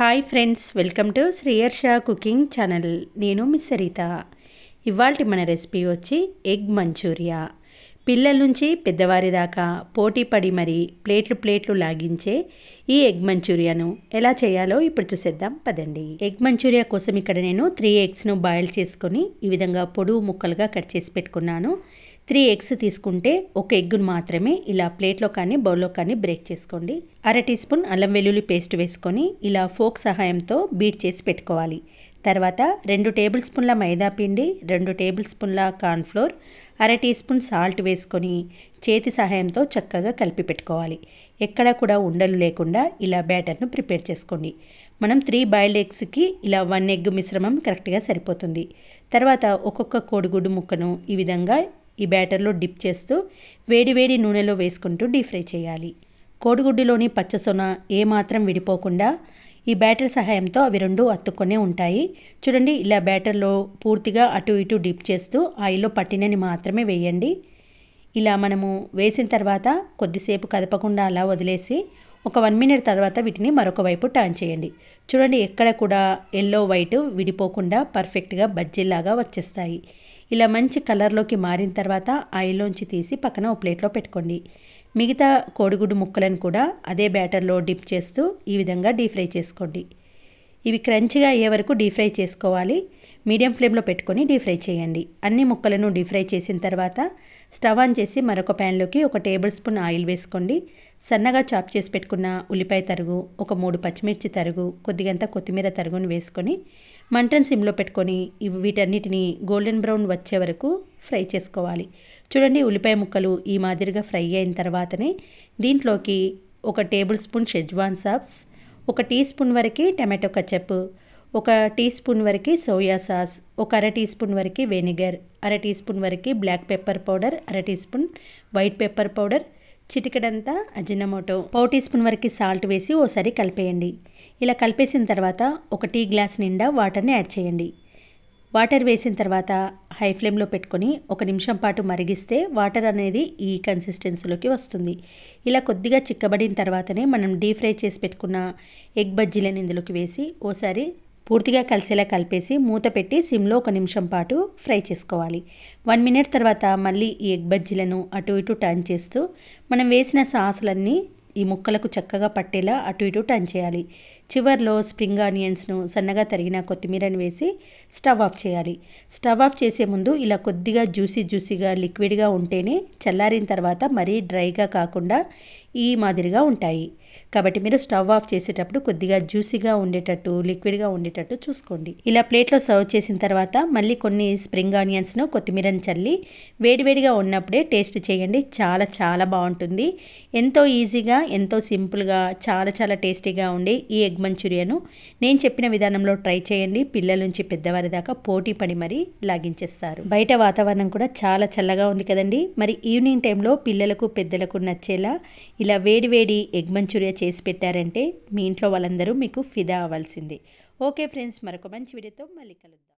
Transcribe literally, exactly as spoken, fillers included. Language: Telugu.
Hi friends, welcome to Sriyarsha cooking channel. నేను మిస్ సరిత. ఇవాల్టి మన రెసిపీ వచ్చి ఎగ్ మంచూరియా. పిల్లల నుంచి పెద్దవారి దాకా పోటీ పడి మరి ప్లేట్లు ప్లేట్లు లాగించే ఈ ఎగ్ మంచూరియాను ఎలా చేయాలో ఇప్పుడు చూసేద్దాం పదండి. ఎగ్ మంచూరియా కోసం ఇక్కడ నేను త్రీ ఎగ్స్ను బాయిల్ చేసుకొని ఈ విధంగా పొడువు ముక్కలుగా కట్ చేసి పెట్టుకున్నాను. త్రీ ఎగ్స్ తీసుకుంటే ఒక ఎగ్గును మాత్రమే ఇలా ప్లేట్లో కానీ బౌల్లో కానీ బ్రేక్ చేసుకోండి. అర టీ స్పూన్ అల్లం వెల్లుల్లి పేస్ట్ వేసుకొని ఇలా ఫోక్ సహాయంతో బీట్ చేసి పెట్టుకోవాలి. తర్వాత రెండు టేబుల్ స్పూన్ల మైదా పిండి, రెండు టేబుల్ స్పూన్ల కార్న్ఫ్లోర్, అర టీ స్పూన్ సాల్ట్ వేసుకొని చేతి సహాయంతో చక్కగా కలిపి పెట్టుకోవాలి. ఎక్కడ కూడా ఉండలు లేకుండా ఇలా బ్యాటర్ను ప్రిపేర్ చేసుకోండి. మనం త్రీ బాయిల్డ్ ఎగ్స్కి ఇలా వన్ ఎగ్ మిశ్రమం కరెక్ట్గా సరిపోతుంది. తర్వాత ఒక్కొక్క కోడిగుడ్డు ముక్కను ఈ విధంగా ఈ బ్యాటర్లో డిప్ చేస్తూ వేడి వేడి నూనెలో వేసుకుంటూ డీప్ ఫ్రై చేయాలి. కోడిగుడ్డులోని పచ్చసొన ఏమాత్రం విడిపోకుండా ఈ బ్యాటర్ సహాయంతో అవి రెండు అతుక్కొనే ఉంటాయి. చూడండి, ఇలా బ్యాటర్లో పూర్తిగా అటు ఇటు డిప్ చేస్తూ ఆయిల్లో పట్టినని మాత్రమే వేయండి. ఇలా మనము వేసిన తర్వాత కొద్దిసేపు కదపకుండా అలా వదిలేసి ఒక వన్ మినిట్ తర్వాత వీటిని మరొక వైపు టర్న్ చేయండి. చూడండి, ఎక్కడ కూడా ఎల్లో వైట్ విడిపోకుండా పర్ఫెక్ట్గా బజ్జీలాగా వచ్చేస్తాయి. ఇలా మంచి కలర్లోకి మారిన తర్వాత ఆయిల్లోంచి తీసి పక్కన ఒక ప్లేట్లో పెట్టుకోండి. మిగతా కోడిగుడ్డు ముక్కలను కూడా అదే బ్యాటర్లో డిప్ చేస్తూ ఈ విధంగా డీప్ ఫ్రై చేసుకోండి. ఇవి క్రంచిగా అయ్యే వరకు డీప్ ఫ్రై చేసుకోవాలి. మీడియం ఫ్లేమ్లో పెట్టుకొని డీప్ ఫ్రై చేయండి. అన్ని ముక్కలను డీప్ ఫ్రై చేసిన తర్వాత స్టవ్ ఆన్ చేసి మరొక ప్యాన్లోకి ఒక టేబుల్ స్పూన్ ఆయిల్ వేసుకోండి. సన్నగా చాప్ చేసి పెట్టుకున్న ఉల్లిపాయ తరుగు, ఒక మూడు పచ్చిమిర్చి తరుగు, కొద్దిగంత కొత్తిమీర తరుగును వేసుకొని మంటను సిమ్లో పెట్టుకొని ఇవి వీటన్నిటిని గోల్డెన్ బ్రౌన్ వచ్చే వరకు ఫ్రై చేసుకోవాలి. చూడండి, ఉల్లిపాయ ముక్కలు ఈ మాదిరిగా ఫ్రై అయిన తర్వాతనే దీంట్లోకి ఒక టేబుల్ స్పూన్ షెజ్వాన్ సాస్, ఒక టీ స్పూన్ వరకు టమాటో కచప్, ఒక టీ స్పూన్ వరకు సోయా సాస్, ఒక అర టీ స్పూన్ వరకు వెనిగర్, అర teaspoon black pepper powder పౌడర్, అర teaspoon white pepper powder, చిటికెడంతా అజినమోటో, పావు టీ స్పూన్ వరకు సాల్ట్ వేసి ఓసారి కలిపేయండి. ఇలా కలిపేసిన తర్వాత ఒక టీ గ్లాస్ నిండా వాటర్ని యాడ్ చేయండి. వాటర్ వేసిన తర్వాత హై ఫ్లేమ్లో పెట్టుకొని ఒక నిమిషం పాటు మరిగిస్తే వాటర్ అనేది ఈ కన్సిస్టెన్సీలోకి వస్తుంది. ఇలా కొద్దిగా చిక్కబడిన తర్వాతనే మనం డీప్ ఫ్రై చేసి పెట్టుకున్న ఎగ్ బజ్జీలను ఇందులోకి వేసి ఓసారి పూర్తిగా కలిసేలా కలిపేసి మూత పెట్టి సిమ్లో ఒక నిమిషం పాటు ఫ్రై చేసుకోవాలి. వన్ మినిట్ తర్వాత మళ్ళీ ఈ ఎగ్ బజ్జీలను అటు ఇటు టర్న్ చేస్తూ మనం వేసిన సాసులన్నీ ఈ ముక్కలకు చక్కగా పట్టేలా అటు ఇటు టర్న్ చేయాలి. చివర్లో స్ప్రింగ్ ఆనియన్స్ను సన్నగా తరిగిన కొత్తిమీరను వేసి స్టవ్ ఆఫ్ చేయాలి. స్టవ్ ఆఫ్ చేసే ముందు ఇలా కొద్దిగా జ్యూసీ జ్యూసీగా లిక్విడ్గా ఉంటేనే చల్లారిన తర్వాత మరీ డ్రైగా కాకుండా ఈ మాదిరిగా ఉంటాయి. కాబట్టి మీరు స్టవ్ ఆఫ్ చేసేటప్పుడు కొద్దిగా జ్యూసీగా ఉండేటట్టు లిక్విడ్గా ఉండేటట్టు చూసుకోండి. ఇలా ప్లేట్లో సర్వ్ చేసిన తర్వాత మళ్ళీ కొన్ని స్ప్రింగ్ ఆనియన్స్ను కొత్తిమీరను చల్లి వేడివేడిగా ఉన్నప్పుడే టేస్ట్ చేయండి. చాలా చాలా బాగుంటుంది. ఎంతో ఈజీగా, ఎంతో సింపుల్గా, చాలా చాలా టేస్టీగా ఉండే ఈ ఎగ్ మంచూరియాను నేను చెప్పిన విధానంలో ట్రై చేయండి. పిల్లల నుంచి పెద్దవారి దాకా పోటీ పడి మరీ లాగించేస్తారు. బయట వాతావరణం కూడా చాలా చల్లగా ఉంది కదండి. మరి ఈవినింగ్ టైంలో పిల్లలకు పెద్దలకు నచ్చేలా ఇలా వేడి వేడి ఎగ్ మంచూరియా చేసి పెట్టారంటే మీ ఇంట్లో వాళ్ళందరూ మీకు ఫిదా అవ్వాల్సిందే. ఓకే ఫ్రెండ్స్, మరొక మంచి వీడియోతో మళ్ళీ కలుద్దాం.